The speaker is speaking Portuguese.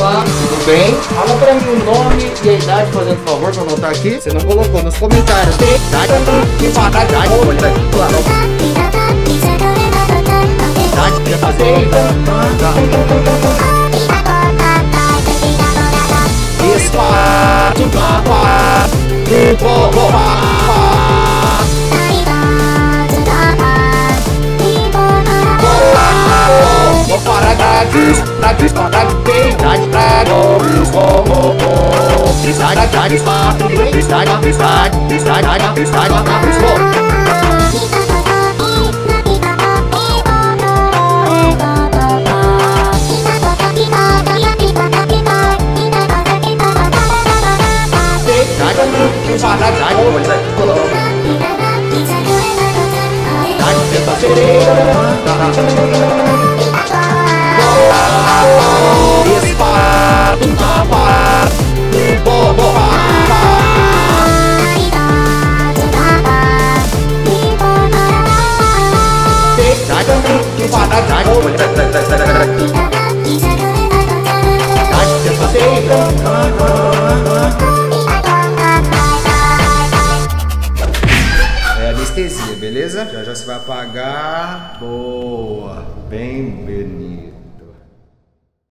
Opa, tudo bem? Fala pra mim o nome e a idade, fazendo favor, pra anotar aqui. Você não colocou nos comentários. Idade, já passei. Espaço, papá, É anestesia, beleza? Já já você vai apagar. Boa, bem bonito.